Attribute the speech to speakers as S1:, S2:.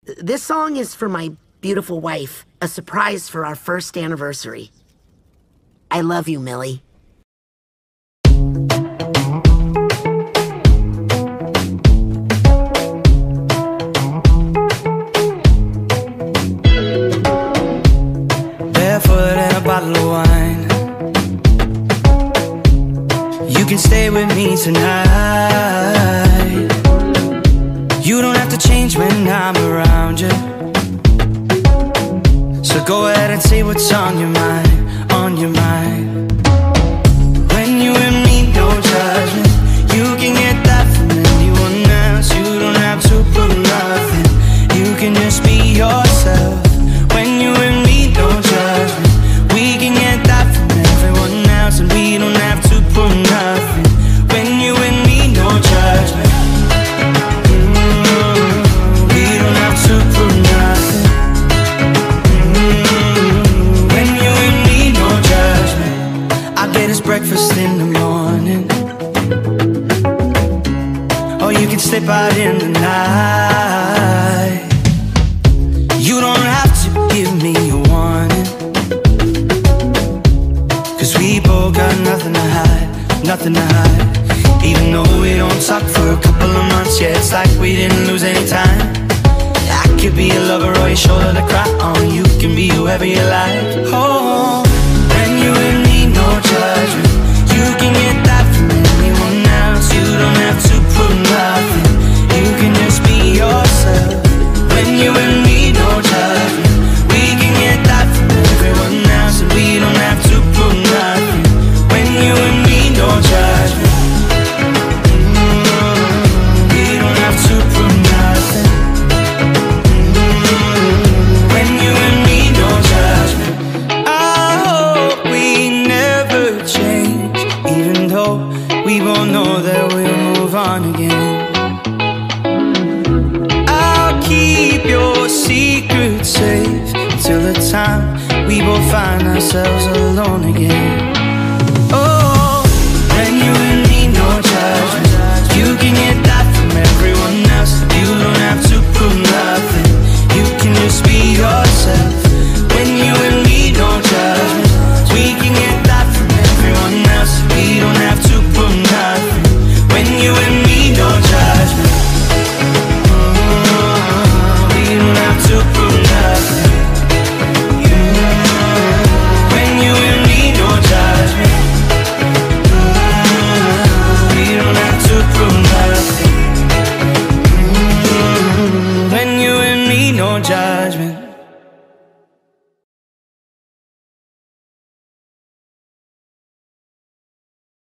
S1: This song is for my beautiful wife, a surprise for our first anniversary. I love you, Millie.
S2: Barefoot and a bottle of wine. You can stay with me tonight. You don't have to change when I'm around you. So go ahead and say what's on your mind, on your mind. When you and me, no judgment. You can get that from anyone else. You don't have to prove nothing. You can just be yourself. When you and me, no judgment. We can get that from everyone else, and we don't have to prove nothing. When you and me, no judgment. We don't have to prove nothing. When you and me, no judgment. I get us breakfast in the morning, or you can slip out in the night. You don't have to give me a warning, 'cause we both got nothing to hide, nothing to hide. Even though we don't talk for a couple of months, yeah, it's like we didn't lose any time. I could be a lover or your shoulder to cry on. You can be whoever you like. Oh, when you and me, no judgment. You can get that from anyone else. You don't have to prove nothing. You can just be yourself. When you and me, no judgment. We can get that from everyone else, and we don't have to prove nothing. When you and me, no judgment. We don't have to prove nothing. When you and me, no judgment. I hope we never change, even though we both know that we'll move on again. I'll keep your secret safe until the time we both find ourselves alone again. Oh, when you and me, no judgment. You can get that from everyone else. You don't have to prove nothing. You can just be yourself. When you and me, no judgment. We can get that from everyone else. We don't have to prove nothing. When you and me, no judgment. We don't have to prove nothing. When you and me, no judgment. We don't have to prove nothing. When you and me, no judgment.